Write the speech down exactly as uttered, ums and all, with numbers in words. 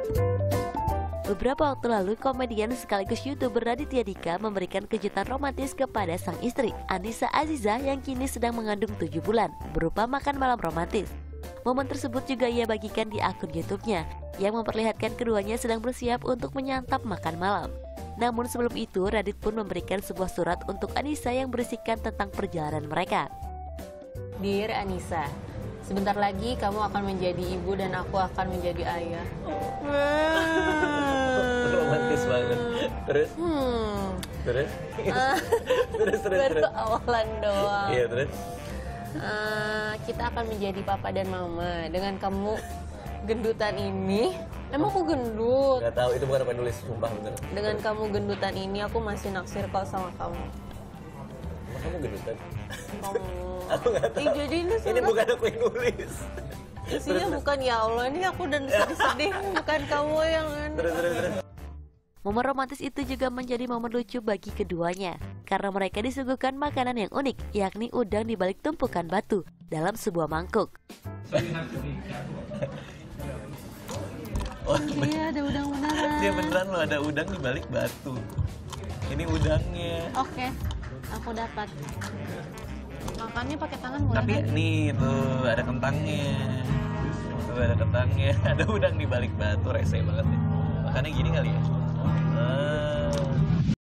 Beberapa waktu lalu, komedian sekaligus YouTuber Raditya Dika memberikan kejutan romantis kepada sang istri, Annisa Aziza, yang kini sedang mengandung tujuh bulan, berupa makan malam romantis. Momen tersebut juga ia bagikan di akun YouTube-nya, yang memperlihatkan keduanya sedang bersiap untuk menyantap makan malam. Namun sebelum itu, Radit pun memberikan sebuah surat untuk Annisa yang berisikan tentang perjalanan mereka. Dear Annisa, sebentar lagi kamu akan menjadi ibu dan aku akan menjadi ayah. Romantis banget. Terus? Hmm. Terus? terus, terus, Baru terus. awalan doang. Iya, terus? Uh, kita akan menjadi papa dan mama dengan kamu gendutan ini. Emang aku gendut? Gak tahu, itu bukan apa yang nulis, sumpah bener. Dengan kamu gendutan ini, aku masih naksir kau sama kamu. Emang kamu gendutan? Kamu. Aku gak tahu. Ih, jadi ini, ini bukan aku yang nulis. Isinya terus, bukan ya Allah, ini aku dan sedih-sedih, bukan kamu yang terus, terus, terus. Momen romantis itu juga menjadi momen lucu bagi keduanya, karena mereka disuguhkan makanan yang unik, yakni udang di balik tumpukan batu dalam sebuah mangkuk. Oh, iya, ada udang beneran. Iya beneran loh, ada udang di balik batu. Ini udangnya. Oke, aku dapat. Makannya pakai tangan boleh? Tapi kan? nih tuh ada kentangnya. Tuh ada kentangnya, ada udang di balik batu, rese banget ya. Makannya gini kali ya. Ah.